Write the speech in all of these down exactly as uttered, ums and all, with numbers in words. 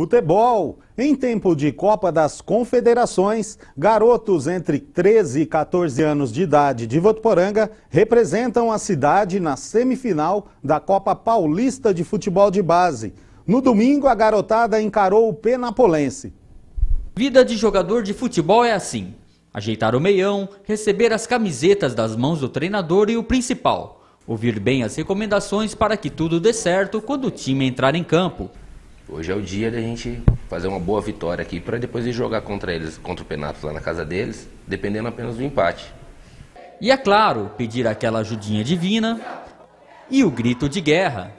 Futebol. Em tempo de Copa das Confederações, garotos entre treze e quatorze anos de idade de Votuporanga representam a cidade na semifinal da Copa Paulista de Futebol de Base. No domingo, a garotada encarou o Penapolense. Vida de jogador de futebol é assim: ajeitar o meião, receber as camisetas das mãos do treinador e o principal, ouvir bem as recomendações para que tudo dê certo quando o time entrar em campo. Hoje é o dia da gente fazer uma boa vitória aqui para depois ir jogar contra eles, contra o Penápolis lá na casa deles, dependendo apenas do empate. E é claro, pedir aquela ajudinha divina e o grito de guerra.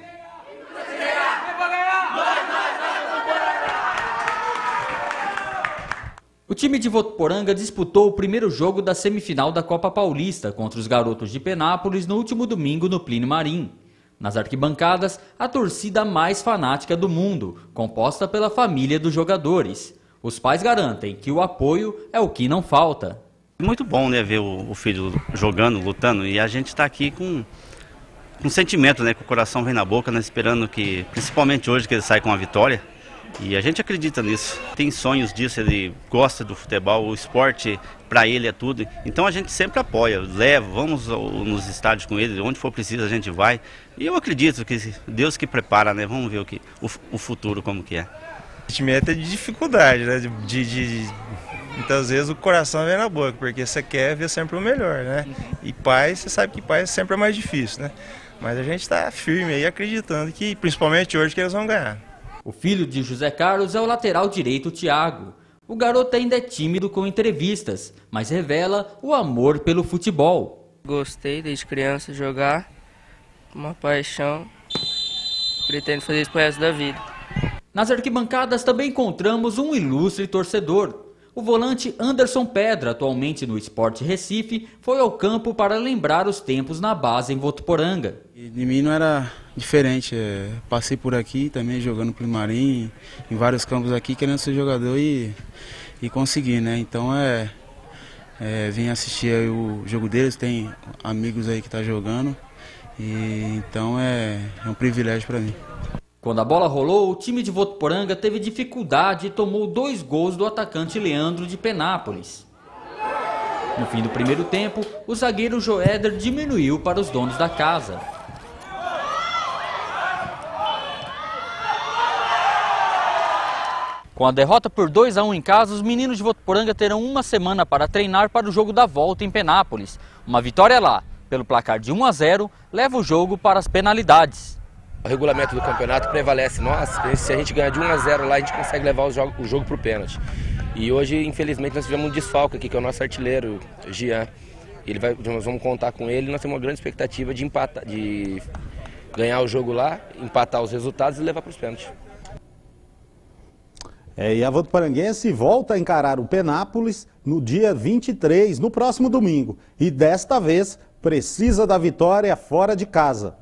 O time de Votuporanga disputou o primeiro jogo da semifinal da Copa Paulista contra os garotos de Penápolis no último domingo no Plínio Marim. Nas arquibancadas, a torcida mais fanática do mundo, composta pela família dos jogadores. Os pais garantem que o apoio é o que não falta. Muito bom, né, ver o, o filho jogando, lutando, e a gente está aqui com um sentimento, né, que o coração vem na boca, né, esperando que, principalmente hoje, que ele saia com a vitória. E a gente acredita nisso, tem sonhos disso, ele gosta do futebol, o esporte para ele é tudo. Então a gente sempre apoia, leva, vamos nos estádios com ele, onde for preciso a gente vai. E eu acredito que Deus que prepara, né? Vamos ver o, que, o, o futuro como que é. O sentimento é de dificuldade, né? De, de, de, muitas vezes o coração vem na boca, porque você quer ver sempre o melhor, né? E pai, você sabe que pai sempre é mais difícil, né? Mas a gente está firme aí, acreditando que, principalmente hoje, que eles vão ganhar. O filho de José Carlos é o lateral direito Thiago. O garoto ainda é tímido com entrevistas, mas revela o amor pelo futebol. Gostei desde criança de jogar, uma paixão, pretendo fazer isso pro resto da vida. Nas arquibancadas também encontramos um ilustre torcedor. O volante Anderson Pedra, atualmente no Sport Recife, foi ao campo para lembrar os tempos na base em Votuporanga. E de mim não era diferente, é, passei por aqui também jogando Plínio Marim, em vários campos aqui, querendo ser jogador e, e conseguir, né? Então é, é vim assistir aí o jogo deles, tem amigos aí que tá jogando, e então é, é um privilégio para mim. Quando a bola rolou, o time de Votuporanga teve dificuldade e tomou dois gols do atacante Leandro de Penápolis. No fim do primeiro tempo, o zagueiro Joéder diminuiu para os donos da casa. Com a derrota por dois a um em casa, os meninos de Votuporanga terão uma semana para treinar para o jogo da volta em Penápolis. Uma vitória lá, pelo placar de um a zero, leva o jogo para as penalidades. O regulamento do campeonato prevalece nós, se a gente ganhar de um a zero lá, a gente consegue levar o jogo, o jogo para o pênalti. E hoje, infelizmente, nós tivemos um desfalque aqui, que é o nosso artilheiro, o Jean. Ele vai, nós vamos contar com ele, nós temos uma grande expectativa de, empatar, de ganhar o jogo lá, empatar os resultados e levar para os pênaltis. É, e a Votuporanguense volta a encarar o Penápolis no dia vinte e três, no próximo domingo. E desta vez precisa da vitória fora de casa.